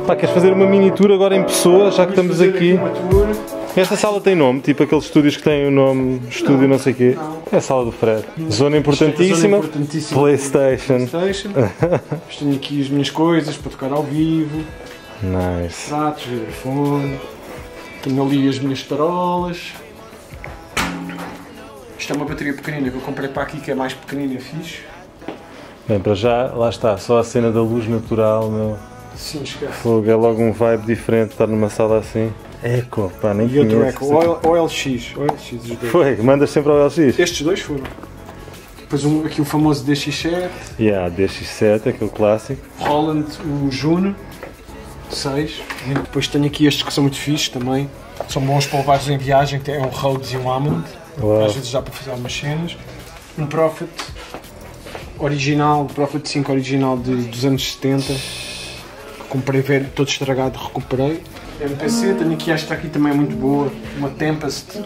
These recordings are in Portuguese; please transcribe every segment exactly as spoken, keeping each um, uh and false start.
Pá, queres fazer uma mini tour agora em pessoa, já que estamos aqui? Uma tour. Esta sala tem nome, tipo aqueles estúdios que têm o nome estúdio não, não sei o quê. Não. É a sala do Fred. Zona importantíssima. Zona importantíssima. PlayStation. PlayStation. Tenho aqui as minhas coisas para tocar ao vivo. Nice. Pratos, vibrafone. Tenho ali as minhas tarolas. Isto é uma bateria pequenina que eu comprei para aqui, que é mais pequenina e fixe. Bem, para já, lá está, só a cena da luz natural, meu. Sim, esquece. Fogo, é logo um vibe diferente estar numa sala assim. Eco, pá, nem E outro conheço. Eco, O L X. O L X, os dois. Foi, mandas sempre ao O L X? Estes dois foram. Depois um, aqui o famoso D X sete. Yeah, D X sete, aquele clássico. Roland, o Juno seis. E depois tenho aqui estes que são muito fixes também. São bons para levares em viagem, que é um Rhodes e um Hammond. Uau. Às vezes dá para fazer algumas cenas. Um Prophet original, Prophet cinco original de, dos anos setenta. Comprei velho, todo estragado, recuperei. M P C, tenho aqui esta aqui também é muito boa, uma Tempest.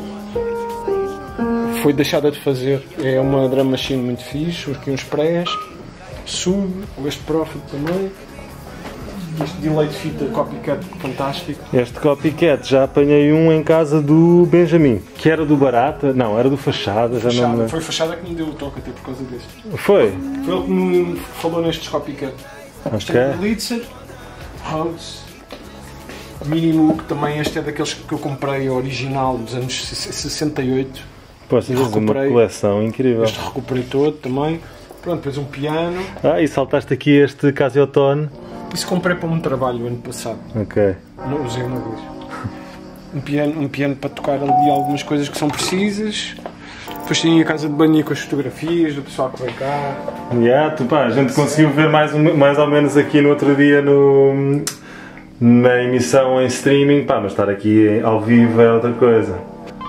Foi deixada de fazer, é uma drum machine muito fixe, aqui uns prés, Sub, este Prophet também. Este delay de fita Copycat fantástico. Este Copycat, já apanhei um em casa do Benjamin, que era do Barata, não, era do Fachada, já Fachada. não me lembro. Foi Fachada que me deu o toque até por causa deste. Foi? Foi ele que me falou nestes Copycat. Este é Ok. Blitzer, Rhodes, Mínimo, que também este é daqueles que eu comprei original dos anos sessenta e oito. Pô, vocês têm uma coleção incrível. Este recuperei todo também. Pronto, depois um piano. Ah, e saltaste aqui este Casiotone. Isso comprei para um trabalho ano passado. Ok. Não usei uma vez. Um piano, um piano para tocar ali algumas coisas que são precisas. Depois tinha a casa de banho com as fotografias do pessoal que vem cá. Yeah, tu, pá, a gente conseguiu ver mais, um- mais ou menos aqui no outro dia no, na emissão em streaming, pá, mas estar aqui ao vivo é outra coisa.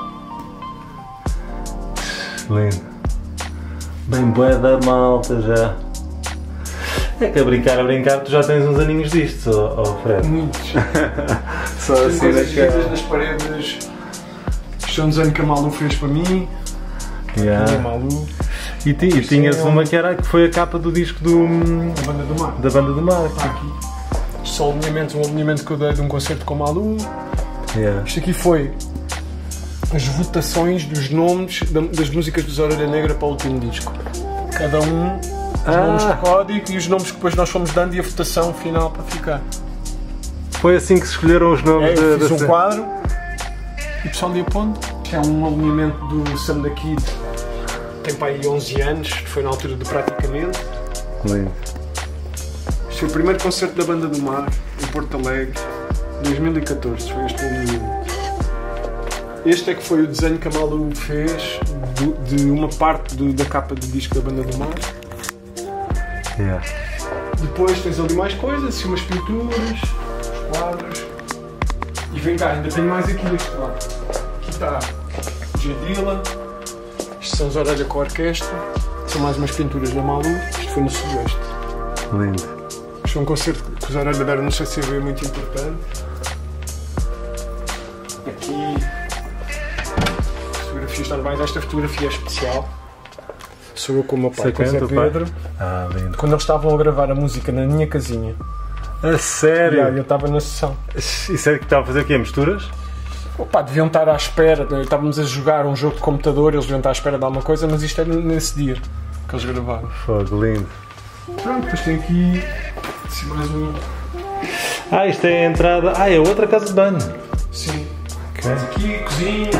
Lindo. Bem bué da malta já. É que a brincar, a brincar, tu já tens uns aninhos disto, ó ó, Fred. Muitos. Só Tem assim coisas escritas daquela. nas paredes. Isto é um desenho que a Malu fez para mim. Yeah. A Malu. E, ti- e tinhas uma que, era, que foi a capa do disco do, A banda do mar. da Banda do Mar. Está aqui. Isto são alinhamentos, um alinhamento que eu dei de um concerto com a Malu. Yeah. Isto aqui foi as votações dos nomes da- das músicas dos Orelha Negra para o último disco. Cada um, os Ah. nomes de código e os nomes que depois nós fomos dando e a votação final para ficar. Foi assim que se escolheram os nomes É, eu da, fiz da um quadro e o pessoal deu ponto. Isto é um alinhamento do Sam da Kid, tem para aí onze anos, foi na altura de Praticamente. Lindo. Este foi o primeiro concerto da Banda do Mar, em Porto Alegre, dois mil e catorze, foi este alinhamento. Este é que foi o desenho que a Malu fez do- de uma parte do- da capa do disco da Banda do Mar. Yeah. Depois tens ali mais coisas, assim, umas pinturas, uns quadros. E vem cá, ainda tenho mais aqui deste lado. Aqui está J. Dilla, isto são os Orelha com a Orquestra, são mais umas pinturas da Malu, isto foi no Sudoeste. Lindo. Isto foi um concerto que os Orelha deram no C C B muito importante. Aqui, fotografias normais, esta fotografia é especial. Sou eu com o meu pai, com o Zé Sacana, teu pai? Pedro, Ah, lindo. quando eles estavam a gravar a música na minha casinha. A sério? E eu estava na sessão. Isso é que estava a fazer o quê? Misturas? Opa, deviam estar à espera, estávamos a jogar um jogo de computador, eles deviam estar à espera de alguma coisa, mas isto é nesse dia que eles gravaram. Fogo, lindo. Pronto, depois tem aqui assim, mais um. Ah, isto é a entrada. Ah, é outra casa de banho. Sim. Ok. Aqui, cozinha.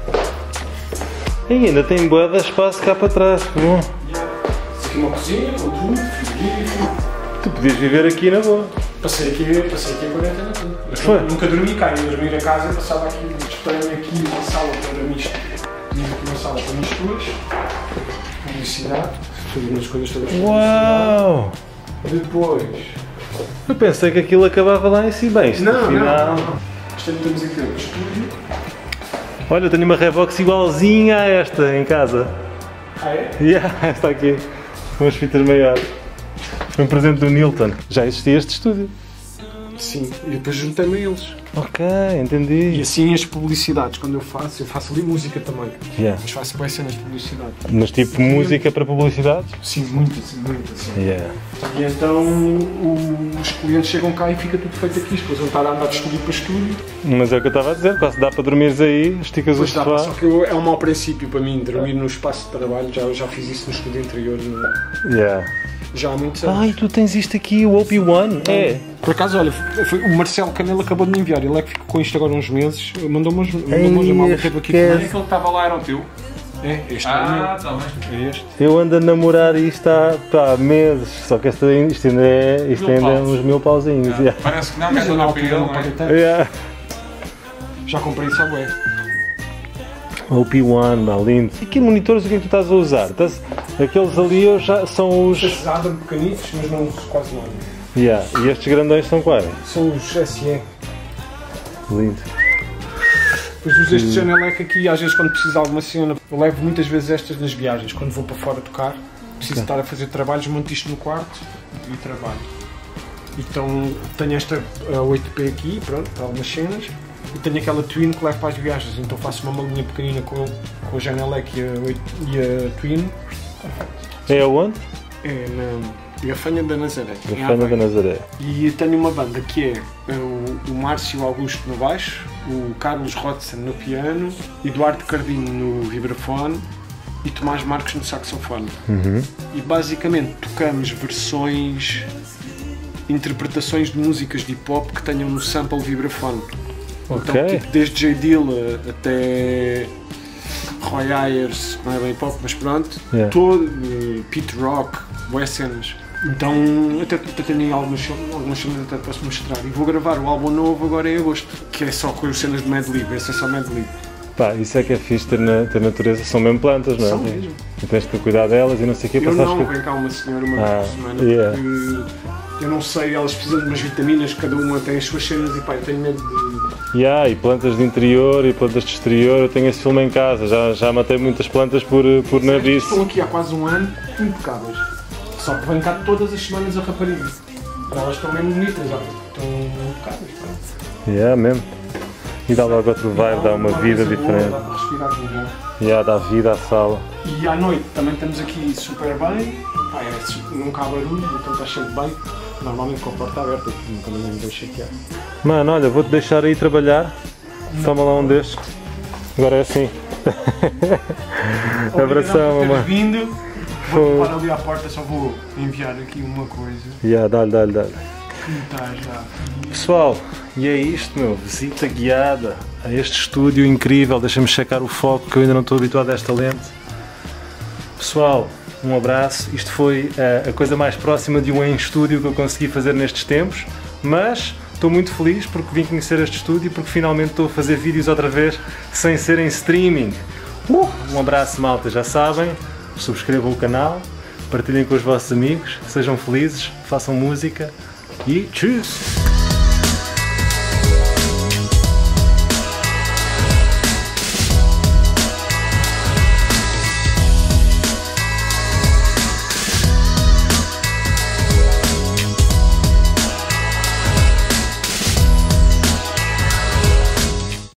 E ainda tem bué de espaço cá para trás, que bom. Aqui uma cozinha, um tubo, frigorífico. Tu podias viver aqui na boa. Passei aqui, passei aqui a quarentena toda. Mas Foi? nunca dormi cá, ia dormir a casa, passava aqui, disparei aqui uma sala para misto. Tinha aqui uma sala para misturas, publicidade, fazia as coisas todas. para Uau! publicidade. Depois. Eu pensei que aquilo acabava lá em si. Bem, isto Não, afinal... não. Isto aqui temos aqui o estúdio. Olha, eu tenho uma Revox igualzinha a esta em casa. Ah, é? Yeah, esta aqui. Com as fitas maiores. Foi um presente do Nilton. Já existia este estúdio. Sim, e depois juntei-me a eles. Ok, entendi. E assim as publicidades, quando eu faço, eu faço ali música também. Yeah. Mas faço boas cenas de publicidade. Mas tipo música para publicidade? Sim, muito, sim, muito assim. Yeah. E então o- os clientes chegam cá e fica tudo feito aqui. Depois vão estar a andar de estúdio para estúdio. Mas é o que eu estava a dizer, quase dá para dormires aí, esticas o Depois dá, sofá. só que eu- é um mau princípio para mim, dormir no espaço de trabalho. Já, já fiz isso no estúdio interior no- Yeah. já há muitos anos. Ai, tu tens isto aqui, o Obi-Wan? É. Por acaso, olha, foi, o Marcelo Canelo acabou de me enviar. Ele é que ficou com isto agora uns meses. Mandou-me uns- mandou-me uns mal teve aqui esquece. comigo. Aquele que estava lá era o teu? É, este Ah, é tá o bem. meu. É este. Eu ando a namorar isto há pá, meses, só que esta, isto ainda é, isto Mil ainda é paus. uns mil pauzinhos. Ah, Yeah. Parece que não, Mas mas eu na não altura não paguei tanto. Yeah. Já comprei isso à bué. Obi-Wan, pá, lindo. E que monitores o que é que tu estás a usar? Estás- aqueles ali eu já, são os. Estes Adam pequenitos, mas não uso quase nada. Yeah. E estes grandões são quais? São os S E. Lindo. Depois uso este Janelec aqui, às vezes quando preciso de alguma cena. Eu levo muitas vezes estas nas viagens, quando vou para fora tocar. Preciso estar a fazer trabalhos, monto isto no quarto e trabalho. Então tenho esta a oito P aqui, pronto, para algumas cenas. E tenho aquela Twin que levo para as viagens, então faço uma malinha pequenina com, com a Janelec e a, oito e a Twin. É aonde? É na Gafanha da Nazaré. em Gafanha da Aveiro. Nazaré. E tenho uma banda que é o, o Márcio Augusto no baixo, o Carlos Rodson no piano, Eduardo Cardinho no vibrafone e Tomás Marques no saxofone. Uhum. E basicamente tocamos versões, interpretações de músicas de hip hop que tenham no sample vibrafone. Ok. Então, tipo, desde J. Dilla até Roy Ayers, não é bem hip hop, mas pronto, Yeah. todo, eh, Pete Rock, boas cenas. Então, até, até tenho algumas, algumas cenas até posso mostrar. E vou gravar o álbum novo agora em agosto, que é só com as cenas de Madlib, esse é só Madlib. Pá, isso é que é fixe ter, na, ter natureza, são mesmo plantas, não é? São mesmo. E tens de ter cuidado delas e não sei o quê, Eu passares não, com- vem cá uma senhora uma Ah, vez por semana, yeah. porque eu não sei, elas precisam de umas vitaminas, cada uma tem as suas cenas e pá, eu tenho medo de... Yeah, e plantas de interior e plantas de exterior, eu tenho esse filme em casa, já, já matei muitas plantas por, por Estão nabice. aqui há quase um ano, impecáveis. Só que vêm cá todas as semanas a rapariga. Elas estão mesmo bonitas, olha. Estão impecáveis. pá. Yeah, mesmo. E dá logo outro vibe, dá uma vida coisa boa, diferente. Dá para respirar melhor. Yeah, dá vida à sala. E à noite também estamos aqui super bem. Pá, é, su- nunca há barulho, então está sempre bem. Normalmente com a porta aberta, porque nunca ninguém me deixa chatear. Mano, olha, vou-te deixar aí trabalhar. Toma lá um destes. Agora é assim. Abração, Obrigado por mamãe. teres vindo. Foi. Vou parar ali à porta, só vou enviar aqui uma coisa. Yeah, dá-lhe, dá-lhe, dá-lhe. Que me está já. Pessoal, e é isto, meu. Visita guiada a este estúdio incrível. Deixa-me checar o foco, que eu ainda não estou habituado a esta lente. Pessoal, um abraço. Isto foi uh, a coisa mais próxima de um em estúdio que eu consegui fazer nestes tempos, mas estou muito feliz porque vim conhecer este estúdio e porque finalmente estou a fazer vídeos outra vez sem ser em streaming. Uh, um abraço, malta, já sabem. Subscrevam o canal, partilhem com os vossos amigos, sejam felizes, façam música e tchau!